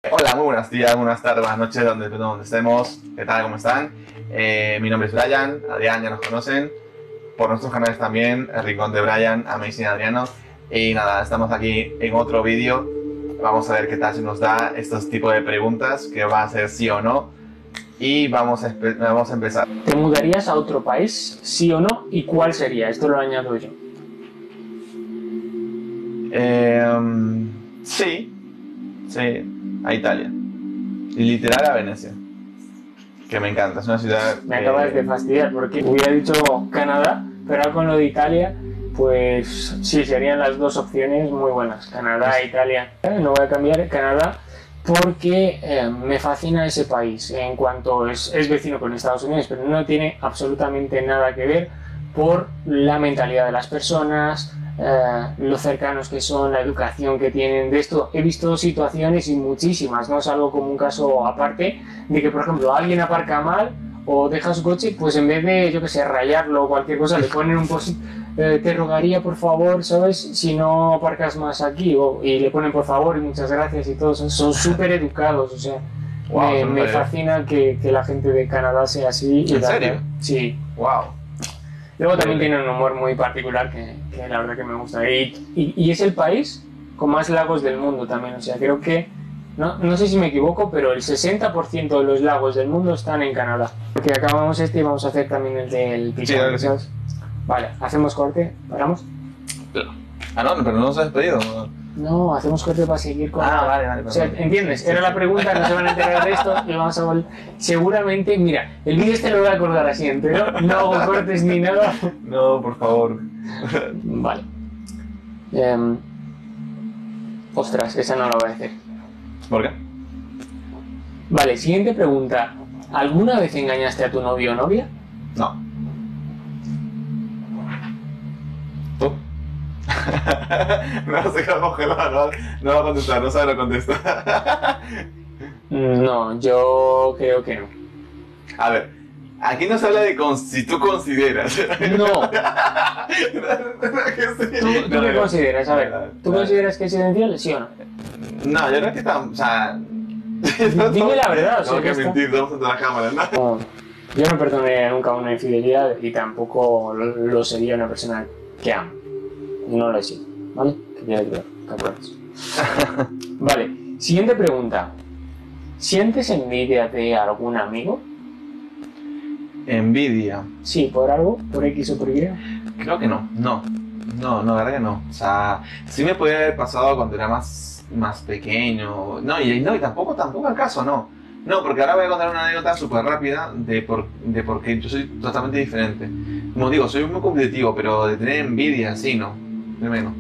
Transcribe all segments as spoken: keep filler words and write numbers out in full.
Hola, muy buenos días, buenas tardes, buenas noches, donde, donde estemos. ¿Qué tal? ¿Cómo están? Eh, mi nombre es Brian, Adrián, ya nos conocen. Por nuestros canales también, El Rincón de Brian, Amazing Adriano. Y nada, estamos aquí en otro vídeo. Vamos a ver qué tal se nos da estos tipos de preguntas, que va a ser sí o no. Y vamos a, vamos a empezar. ¿Te mudarías a otro país, sí o no? ¿Y cuál sería? Esto lo añado yo. Eh, sí, sí. A Italia, y literal a Venecia, que me encanta, es una ciudad Me que... acabas de fastidiar porque hubiera dicho Canadá, pero ahora con lo de Italia, pues sí, serían las dos opciones muy buenas, Canadá e Italia. No voy a cambiar Canadá porque eh, me fascina ese país en cuanto es, es vecino con Estados Unidos, pero no tiene absolutamente nada que ver por la mentalidad de las personas, eh, lo cercanos que son, la educación que tienen. De esto he visto situaciones y muchísimas, no es algo como un caso aparte, de que por ejemplo alguien aparca mal o deja su coche, pues en vez de, yo que sé, rayarlo o cualquier cosa, le ponen un post eh, te rogaría por favor, ¿sabes? Si no aparcas más aquí, o, y le ponen por favor y muchas gracias y todo, son súper educados, o sea, Wow, me, no me me- fascina que, que la gente de Canadá sea así. y ¿En la- serio? Sí. Wow. Luego también Increíble. tiene un humor muy particular que, que la verdad que me gusta. Y, y, y es el país con más lagos del mundo también. O sea, creo que, no, no sé si me equivoco, pero el sesenta por ciento de los lagos del mundo están en Canadá. Porque acabamos este y vamos a hacer también el del Sí, Picón, claro que sí. ¿sabes? Vale, hacemos corte, paramos. Ah, no, pero no nos has despedido. ¿No? No, hacemos corte para seguir con... Ah, vale, vale. O sea, perdón. ¿entiendes? Sí, sí, Era la sí. pregunta, no se van a enterar de esto y vamos a volver. Seguramente, mira, el vídeo este lo voy a acordar así entero, no hago cortes ni nada. No, por favor. Vale. Em, ostras, esa no la voy a decir. ¿Por qué? Vale, siguiente pregunta. ¿Alguna vez engañaste a tu novio o novia? No. ¿Tú? No, se quedó congelado, no, no va a contestar, no sabe lo contestar. No, yo creo que no. A ver, aquí no se habla de con, si tú consideras. No. Que sí. ¿Tú, tú No, qué no. consideras? A ver, ¿tú No, consideras que es esencial, sí o no? No, yo creo que está, o sea... Dime la verdad, o sea, Tengo que que está- mentir, vamos a la cámara, ¿no? No, yo no perdonaría nunca una infidelidad y tampoco lo, lo sería una persona que amo. No lo he sido, ¿vale? Que quede claro, cabrones. Vale, siguiente pregunta. ¿Sientes envidia de algún amigo? Envidia. Sí, por algo, por X o por Y. Creo que no, no. No, no, la verdad que no. O sea, sí me podría haber pasado cuando era más, más pequeño. No, y, no, y tampoco, tampoco el caso, no. No, porque ahora voy a contar una anécdota súper rápida de por, de por qué yo soy totalmente diferente. Como digo, soy muy competitivo, pero de tener envidia, sí, no. De menos.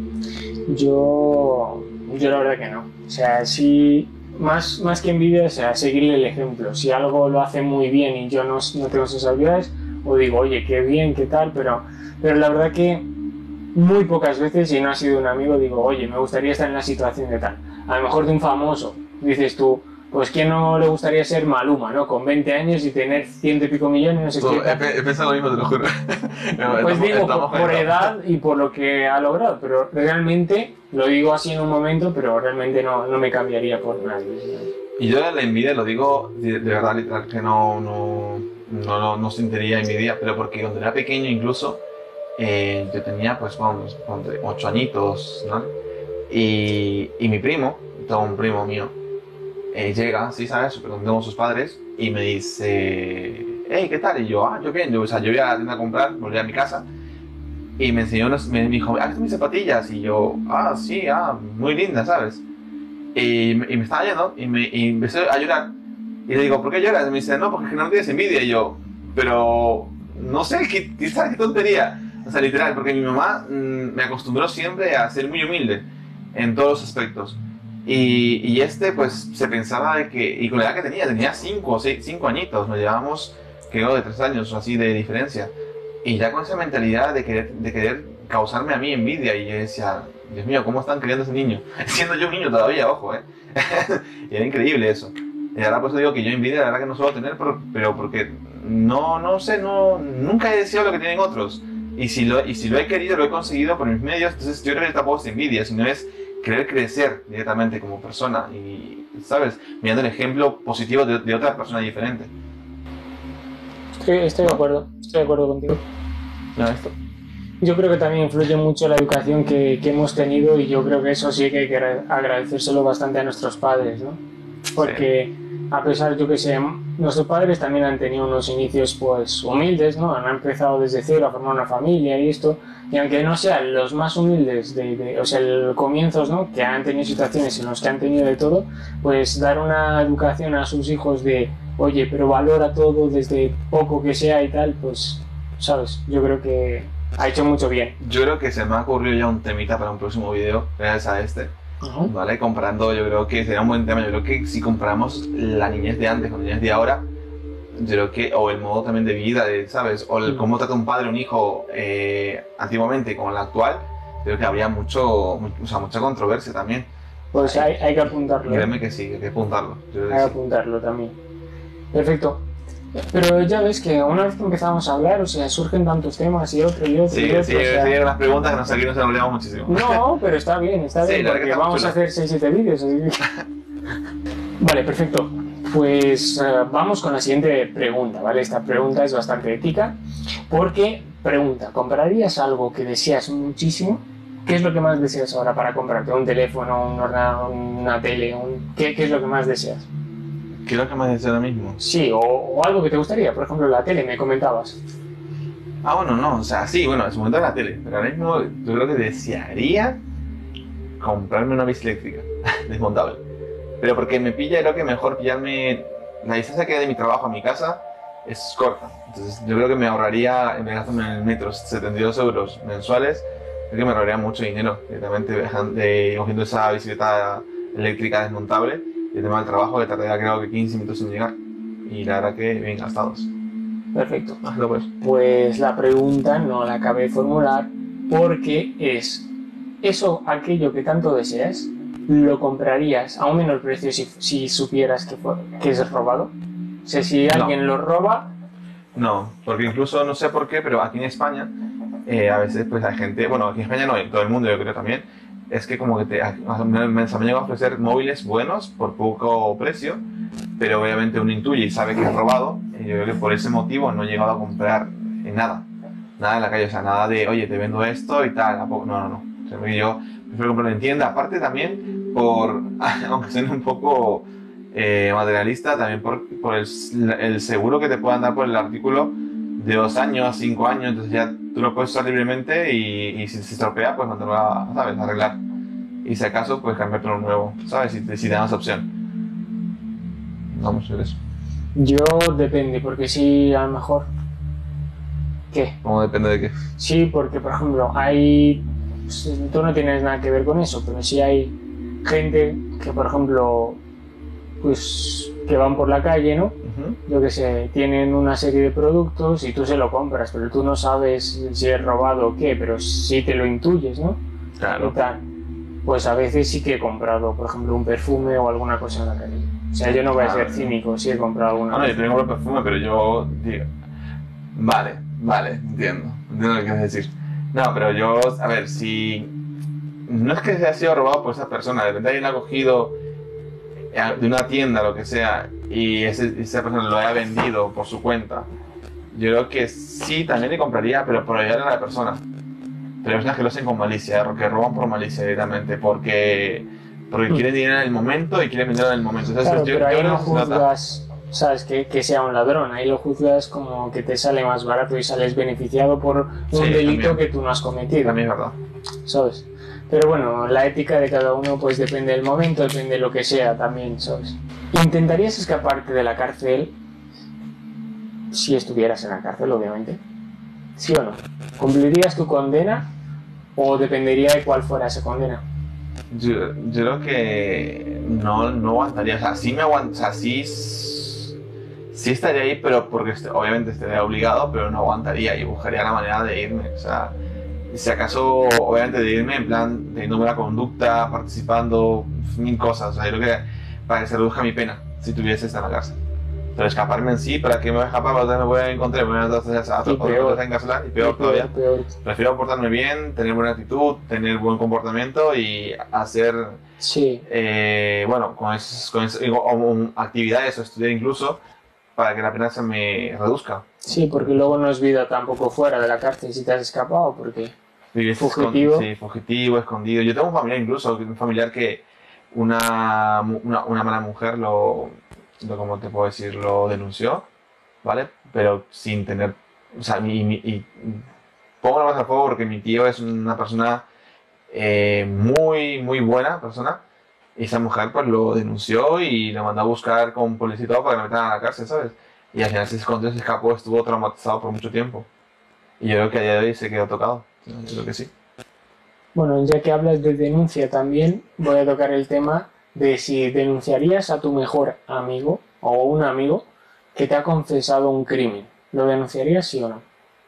Yo, yo la verdad que no. O sea, sí, más, más que envidia, o sea, seguirle el ejemplo. Si algo lo hace muy bien y yo no, no tengo esas habilidades, o digo, oye, qué bien, qué tal, pero, pero la verdad que muy pocas veces, si no ha sido un amigo, digo, oye, me gustaría estar en la situación de tal. A lo mejor de un famoso, dices tú, pues ¿quién no le gustaría ser Maluma, ¿no? Con veinte años y tener ciento y pico millones, no sé Tú, qué. he, tal. he pensado lo mismo, te lo juro. No, Pues estamos- digo, estamos por, por conectados. edad y por lo que ha logrado, pero realmente, lo digo así en un momento, pero realmente no, no me cambiaría por nadie. Y yo la envidia lo digo de, de verdad, literal, que no, no, no, no, no sentiría envidia, pero porque cuando era pequeño incluso, eh, yo tenía pues vamos, ponte, ocho añitos, ¿no? Y, y mi primo, todo un primo mío, eh, llega, sí, ¿sabes? Preguntamos sus padres y me dice, hey, ¿qué tal? Y yo, ah, yo bien, yo, o sea, yo iba a la tienda a comprar, volví a mi casa y me enseñó, unos, me dijo, ah, ¿estas son mis zapatillas? Y yo, ah, sí, ah, muy lindas, ¿sabes? Y, me- y me estaba yendo y, me, y empecé a llorar. Y le digo, ¿por qué lloras? Y me dice, no, porque no tienes envidia. Y yo, pero no sé, ¿qué, qué, ¿sabes qué tontería? O sea, literal, porque mi mamá mmm, me acostumbró siempre a ser muy humilde en todos los aspectos. Y, y este, pues, se pensaba de que, y con la edad que tenía, tenía cinco o seis, cinco añitos, nos llevábamos, creo, de tres años o así de diferencia. Y ya con esa mentalidad de querer, de querer causarme a mí envidia, y yo decía, Dios mío, ¿cómo están criando a ese niño? Siendo yo un niño todavía, ojo, ¿eh? Y era increíble eso. Y ahora pues digo que yo envidia, la verdad que no suelo tener, pero, pero porque no, no sé, no, nunca he deseado lo que tienen otros. Y si, lo, y si lo he querido, lo he conseguido por mis medios, entonces yo creo que tampoco es envidia, sino es querer crecer directamente como persona. Y ¿sabes? Mirando el ejemplo positivo de, de otra persona diferente. Estoy, estoy de acuerdo, estoy de acuerdo contigo. ¿No esto? Yo creo que también influye mucho la educación que, que hemos tenido y yo creo que eso sí que hay que agradecérselo bastante a nuestros padres, ¿no? Porque sí. A pesar, yo que sé, nuestros padres también han tenido unos inicios pues humildes, ¿no? Han empezado desde cero a formar una familia y esto, y aunque no sean los más humildes, de, de, o sea, el comienzos, ¿no? Que han tenido situaciones en las que han tenido de todo, pues dar una educación a sus hijos de, oye, pero valora todo desde poco que sea y tal, pues, ¿sabes? Yo creo que ha hecho mucho bien. Yo creo que se me ha ocurrido ya un temita para un próximo vídeo, gracias a este. Uh-huh. ¿Vale? Comparando, yo creo que sería un buen tema. Yo creo que si comparamos la niñez de antes con la niñez de ahora, yo creo que, o el modo también de vida, de, ¿sabes? O el, uh-huh. cómo trata un padre a un hijo eh, antiguamente con el actual, creo que habría mucho, mucho, o sea, mucha controversia también. Pues hay, hay que apuntarlo. Créeme que sí, hay que apuntarlo. Hay que, que apuntarlo sí. también. Perfecto. Pero ya ves que una vez que empezamos a hablar, o sea, surgen tantos temas y otro y otro sí, y otro. Sí, o sea... sí, las preguntas que nos, aquí nos enrollamos muchísimo. No, pero está bien, está sí, bien, porque vamos chulo. a hacer seis siete vídeos. Así que... Vale, perfecto. Pues uh, vamos con la siguiente pregunta, ¿vale? Esta pregunta es bastante ética, porque pregunta, ¿comprarías algo que deseas muchísimo? ¿Qué es lo que más deseas ahora para comprarte? ¿Un teléfono, un ordenador, una tele? Un... ¿Qué, ¿Qué es lo que más deseas? ¿Qué es lo que más deseo ahora mismo? Sí, o, o algo que te gustaría, por ejemplo la tele, me comentabas. Ah, bueno, no, o sea, sí, bueno, en su momento la tele, pero ahora mismo yo creo que desearía comprarme una bici eléctrica, desmontable. Pero porque me pilla, creo que mejor pillarme, la distancia que hay de mi trabajo a mi casa es corta. Entonces yo creo que me ahorraría, en vez de gastarme en el metro setenta y dos euros mensuales, creo que me ahorraría mucho dinero, directamente de, cogiendo esa bicicleta eléctrica desmontable. Y el tema del trabajo que tardaría creo que quince minutos en llegar. Y la verdad que bien gastados. Perfecto. Hazlo pues. Pues la pregunta no la acabé de formular porque es, ¿eso, aquello que tanto deseas, lo comprarías a un menor precio si, si supieras que, fue, que es robado? O sea, si alguien no. lo roba... No, porque incluso, no sé por qué, pero aquí en España, eh, a veces pues hay gente, bueno, aquí en España no, en todo el mundo yo creo también, es que como que te, me, me han llegado a ofrecer móviles buenos por poco precio, pero obviamente uno intuye y sabe que es robado, y yo creo que por ese motivo no he llegado a comprar en nada, nada en la calle, o sea, nada de, oye, te vendo esto y tal, no, no, no, o sea, yo prefiero comprarlo en tienda, aparte también por, aunque suene un poco eh, materialista, también por, por el, el seguro que te puedan dar por el artículo de dos años, cinco años, entonces ya tú lo puedes usar libremente y, y si se estropea, pues no te lo va, ¿sabes?, a arreglar. Y si acaso, pues cambiarte uno nuevo, ¿sabes? Si, si te dan esa opción. Vamos a ver eso. Yo depende, porque si a lo mejor... ¿Qué? ¿Cómo depende de qué? Sí, porque por ejemplo, hay... Tú no tienes nada que ver con eso, pero sí hay gente que, por ejemplo, pues que van por la calle, ¿no? Uh-huh. Yo que sé, tienen una serie de productos y tú se lo compras, pero tú no sabes si es robado o qué, pero sí te lo intuyes, ¿no? Claro. Y tal. Pues a veces sí que he comprado, por ejemplo, un perfume o alguna cosa en la calle. O sea, yo no voy a ser cínico, sí he comprado alguna cosa. Bueno, yo tengo perfume, pero yo digo... Vale, vale, entiendo. Entiendo lo que quieres decir. No, pero yo, a ver, si... No es que se haya sido robado por esa persona, de repente alguien lo ha cogido de una tienda, lo que sea, y ese, esa persona lo haya vendido por su cuenta, yo creo que sí, también le compraría, pero por ayudar a la persona. Pero hay personas que lo hacen con malicia, que roban por malicia directamente, porque, porque mm. quieren dinero en el momento y quieren venderlo en el momento. Entonces, claro, yo, pero ahí yo no juzgas, sabes, que, que sea un ladrón, ahí lo juzgas como que te sale más barato y sales beneficiado por un sí, delito también. Que tú no has cometido. También es verdad. ¿Sabes? Pero bueno, la ética de cada uno pues depende del momento, depende de lo que sea también, ¿sabes? ¿Intentarías escaparte de la cárcel si estuvieras en la cárcel, obviamente? ¿Sí o no? ¿Cumplirías tu condena o dependería de cuál fuera esa condena? Yo, yo creo que no, no aguantaría, o sea, sí me aguantaría, o sea, sí, sí estaría ahí, pero porque obviamente estaría obligado, pero no aguantaría y buscaría la manera de irme, o sea... Si acaso, obviamente, de irme en plan teniendo buena conducta, participando, mil cosas. O sea, yo creo que para que se reduzca mi pena si tuviese esta en la cárcel. Pero escaparme en sí, ¿para qué me voy a escapar? ¿Para dónde me voy a encontrar? Me voy a entonces a Y peor. a encarcelar y peor Y todavía. peor. Prefiero portarme bien, tener buena actitud, tener buen comportamiento y hacer, Sí, eh, bueno, con, esas, con esas- o- o actividades o estudiar incluso para que la pena se me reduzca. sí, porque luego no es vida tampoco fuera de la cárcel si te has escapado, porque Vives fugitivo. escon- sí, fugitivo, escondido. Yo tengo un familiar incluso, un familiar que una, mu- una, una mala mujer lo, lo, ¿cómo te puedo decir? Lo denunció, ¿vale? Pero sin tener, o sea, y, y, y pongo la mano al fuego porque mi tío es una persona eh, muy, muy buena persona. Y esa mujer pues lo denunció y lo mandó a buscar con policía y todo para que lo metieran a la cárcel, ¿sabes? Y al final se escondió, se escapó, estuvo traumatizado por mucho tiempo. Y yo creo que a día de hoy se quedó tocado. Yo creo que sí. Bueno, ya que hablas de denuncia también, voy a tocar el tema de si denunciarías a tu mejor amigo o un amigo que te ha confesado un crimen. ¿Lo denunciarías sí o no?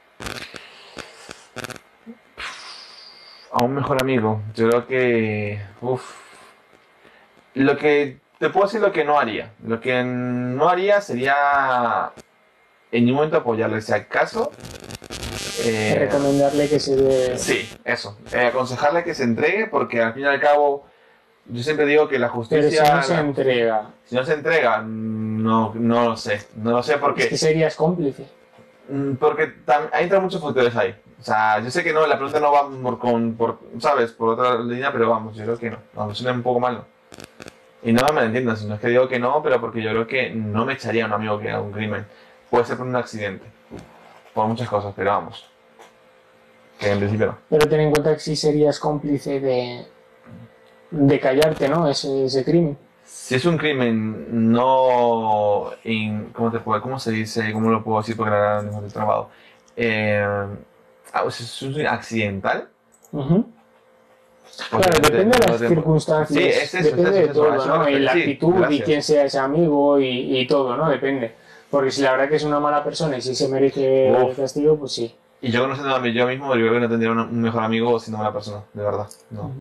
A un mejor amigo, yo creo que... Uf, lo que... Te puedo decir lo que no haría. Lo que no haría sería en ningún momento apoyarle. Si acaso... eh, Recomendarle que se dé... sí, eso. Eh, aconsejarle que se entregue porque al fin y al cabo yo siempre digo que la Pero justicia... si no se la- entrega, si no se entrega, no, no lo sé. No lo sé es que porque... serías cómplice. Mm, Porque tam- ahí entran muchos factores ahí. O sea, yo sé que no, la pregunta no va por, con, por, ¿sabes? Por otra línea, pero vamos, yo creo que no. Vamos, suena un poco mal, ¿no? Y no me malentiendan, sino es que digo que no, pero porque yo creo que no me echaría a un amigo que haga un crimen. Puede ser por un accidente, por muchas cosas, pero vamos. Que en principio no. Pero ten en cuenta que sí serías cómplice de, de callarte, ¿no? Ese, ese crimen. Si es un crimen no... in- ¿cómo te puedo, cómo se dice? ¿Cómo lo puedo decir? Porque ahora mismo estoy trabado. Eh, ah, si es un accidental. Ujú. Pues Claro, no te- depende de no las te- circunstancias, Sí, es eso, depende es eso, de es eso, a todo, eso me ¿no? Y refiero. la Sí, actitud y gracias. quién sea ese amigo y, y todo, ¿no? Depende. Porque si la verdad que es una mala persona y si se merece el Uf. castigo, pues sí. Y yo conociendo a mí yo mismo, yo creo que no tendría un un mejor amigo siendo una persona, de verdad. No.